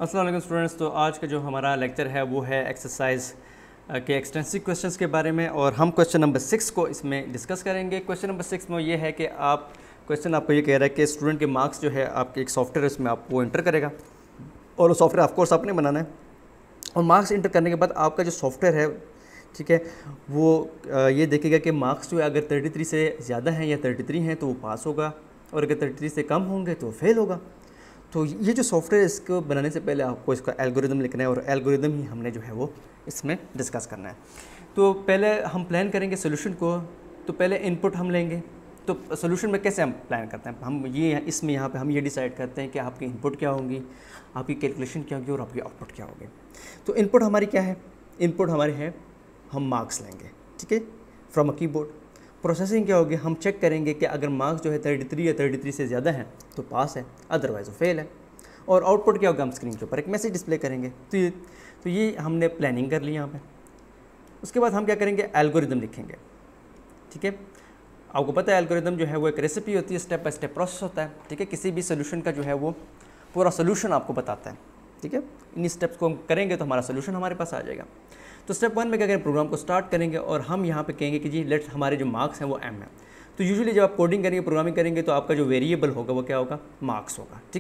अस्सलाम वालेकुम स्टूडेंट्स। तो आज का जो हमारा लेक्चर है वो है एक्सरसाइज के एक्सटेंसिव क्वेश्चंस के बारे में, और हम क्वेश्चन नंबर 6 को इसमें डिस्कस करेंगे। क्वेश्चन नंबर 6 में ये है कि क्वेश्चन आपको ये कह रहा है कि स्टूडेंट के मार्क्स जो है आपके एक सॉफ्टवेयर उसमें आप वो इंटर करेगा, और वो सॉफ्टवेयर ऑफकोर्स आपने बनाना है। और मार्क्स इंटर करने के बाद आपका जो सॉफ्टवेयर है, ठीक है, वो ये देखेगा कि मार्क्स जो है अगर 33 से ज़्यादा हैं या 33 हैं तो वो पास होगा, और अगर 33 से कम होंगे तो फेल होगा। तो ये जो सॉफ्टवेयर, इसको बनाने से पहले आपको इसका एल्गोरिदम लिखना है, और एल्गोरिदम ही हमने जो है वो इसमें डिस्कस करना है। तो पहले हम प्लान करेंगे सोल्यूशन को। तो पहले इनपुट हम लेंगे। तो सोल्यूशन में कैसे हम प्लान करते हैं, हम ये इसमें यहाँ पे हम ये डिसाइड करते हैं कि आपकी इनपुट क्या होंगी, आपकी कैलकुलेशन क्या होगी और आपकी आउटपुट क्या होगी। तो इनपुट हमारी क्या है? इनपुट हमारी है, हम मार्क्स लेंगे, ठीक है, फ्रॉम अ कीबोर्ड। प्रोसेसिंग क्या होगी? हम चेक करेंगे कि अगर मार्क्स जो है 33 या 33 से ज़्यादा हैं तो पास है, अदरवाइज़ वो फेल है। और आउटपुट क्या होगा? हम स्क्रीन के ऊपर एक मैसेज डिस्प्ले करेंगे। तो ये हमने प्लानिंग कर ली यहाँ पे। उसके बाद हम क्या करेंगे? एल्गोरिदम लिखेंगे, ठीक है। आपको पता है एल्गोरिदम जो है वो एक रेसिपी होती है, स्टेप बाय स्टेप प्रोसेस होता है, ठीक है। किसी भी सोल्यूशन का जो है वो पूरा सोल्यूशन आपको बताता है, ठीक है। इन स्टेप्स को हम करेंगे तो हमारा सोल्यूशन हमारे पास आ जाएगा। तो स्टेप 1 में क्या करें? प्रोग्राम को स्टार्ट करेंगे, और हम यहाँ पे कहेंगे कि जी लेट्स हमारे जो मार्क्स हैं वो m है। तो यूजुअली जब आप कोडिंग करेंगे, प्रोग्रामिंग करेंगे, तो आपका जो वेरिएबल होगा वो क्या होगा? मार्क्स होगा, ठीक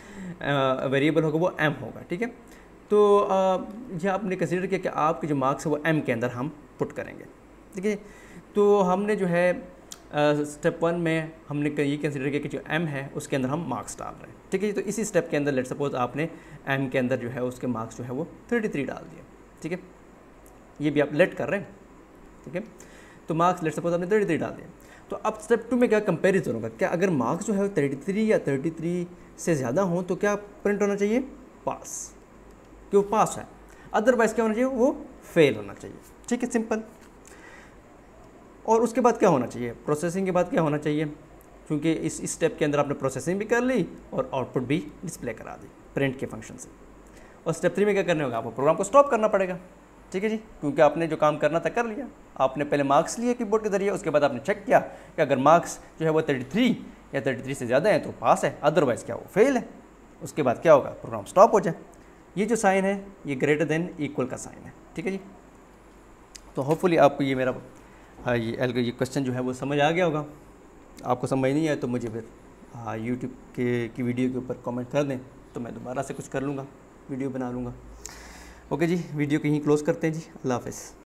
है। वेरिएबल होगा वो m होगा, ठीक है। तो ये आपने कंसिडर किया कि आपके जो मार्क्स है वो m के अंदर हम पुट करेंगे, ठीक है। तो हमने जो है स्टेप 1 में हमने ये कंसिडर किया कि जो m है उसके अंदर हम मार्क्स डाल रहे हैं, ठीक है। तो इसी स्टेप के अंदर लेट सपोज आपने m के अंदर जो है उसके मार्क्स जो है वो 33 डाल दिए, ठीक है। ये भी आप लेट कर रहे हैं, ठीक है। तो मार्क्स लेट सपोज आपने 33 डाल दिए। तो अब स्टेप 2 में क्या कंपैरिजन होगा? क्या अगर मार्क्स जो है 33 या 33 से ज़्यादा हों तो क्या प्रिंट होना चाहिए? पास, कि वो पास है। अदरवाइज़ क्या होना चाहिए? वो फेल होना चाहिए, ठीक है, सिंपल। और उसके बाद क्या होना चाहिए? प्रोसेसिंग के बाद क्या होना चाहिए? क्योंकि इस स्टेप के अंदर आपने प्रोसेसिंग भी कर ली और आउटपुट भी डिस्प्ले करा दी प्रिंट के फंक्शन से। और स्टेप 3 में क्या करने होगा? आपको प्रोग्राम को स्टॉप करना पड़ेगा, ठीक है जी, क्योंकि आपने जो काम करना था कर लिया। आपने पहले मार्क्स लिए कीबोर्ड के जरिए, उसके बाद आपने चेक किया कि अगर मार्क्स जो है वो 33 या 33 से ज़्यादा है तो पास है, अदरवाइज़ क्या वो फेल है। उसके बाद क्या होगा? प्रोग्राम स्टॉप हो जाए। ये जो साइन है ये ग्रेटर देन इक्वल का साइन है, ठीक है जी। तो होपफुली आपको ये मेरा ये क्वेश्चन जो है वो समझ आ गया होगा। आपको समझ नहीं आया तो मुझे फिर यूट्यूब की वीडियो के ऊपर कमेंट कर दें, तो मैं दोबारा से कुछ कर लूँगा, वीडियो बना लूँगा। ओके जी, वीडियो को यहीं क्लोज़ करते हैं जी। अल्लाह हाफ़िज़।